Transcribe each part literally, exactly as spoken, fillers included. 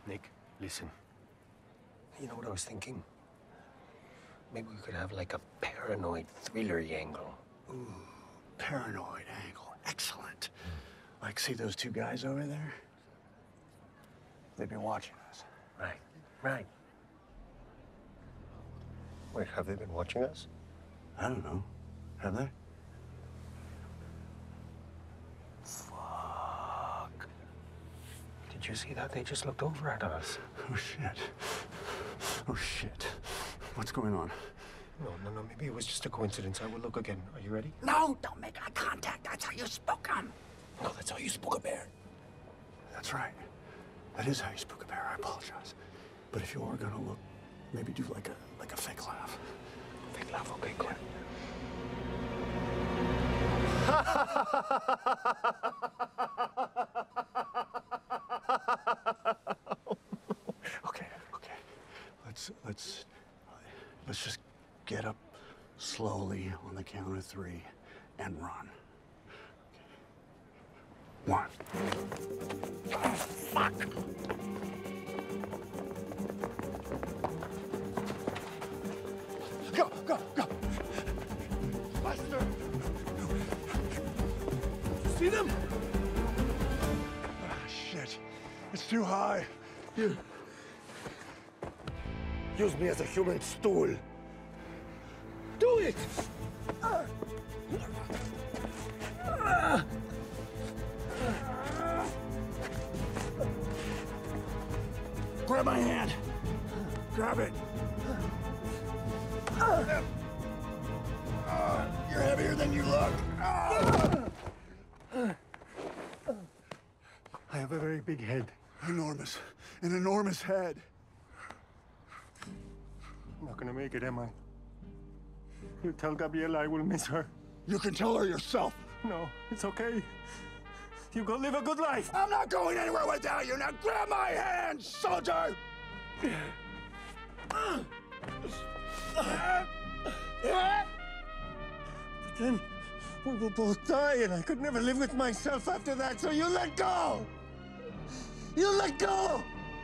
Nick, listen. You know what I was thinking? Maybe we could have like a paranoid thriller angle. Ooh, paranoid angle. Excellent. Like, see those two guys over there? They've been watching us. Right, right. Wait, have they been watching us? I don't know. Have they? Fuck. Did you see that? They just looked over at us. Oh, shit. Oh, shit. What's going on? No, no, no. Maybe it was just a coincidence. I will look again. Are you ready? No, don't make eye contact. That's how you spook him. No, that's how you spook a bear. That's right. That is how you spook a bear. I apologize. But if you are gonna look, maybe do like a like a fake laugh. Fake laugh, okay, good. Okay, okay. Let's let's let's just get up slowly on the count of three and run. One. Oh, fuck! Go, go, go! Faster! See them? Ah, shit. It's too high. You... Use me as a human stool. Do it! Uh. Uh. Grab my hand. Grab it. Uh, uh, you're heavier than you look. Uh. I have a very big head. Enormous. An enormous head. I'm not gonna make it, am I? You tell Gabriela I will miss her. You can tell her yourself. No, it's okay. You go live a good life. I'm not going anywhere without you. Now grab my hand, soldier! But then we will both die, and I could never live with myself after that, so you let go! You let go!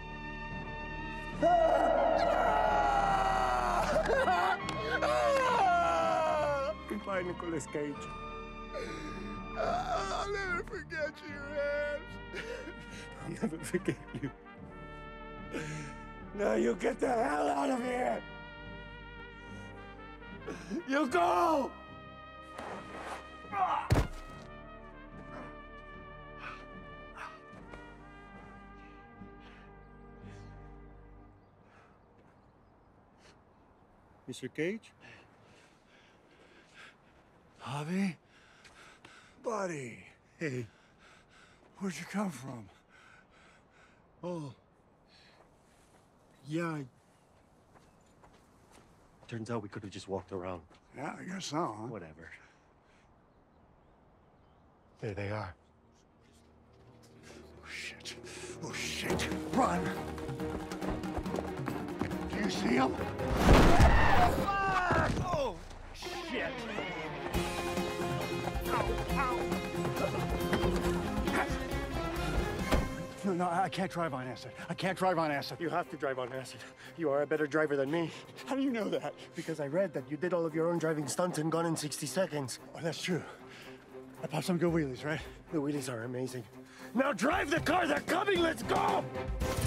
Goodbye, Nicolas Cage. I'll never forget your hands. I'll never forget you. Now you get the hell out of here! You go! Mister Cage? Javi? Buddy. Hey. Where'd you come from? Oh. Yeah. I... Turns out we could have just walked around. Yeah, I guess so, huh? Whatever. There they are. Oh, shit. Oh, shit. Run! Do you see them? Oh, shit! No, no, I can't drive on acid. I can't drive on acid. You have to drive on acid. You are a better driver than me. How do you know that? Because I read that you did all of your own driving stunts and gone in sixty seconds. Oh, that's true. I popped some good wheelies, right? The wheelies are amazing. Now drive the car! They're coming! Let's go!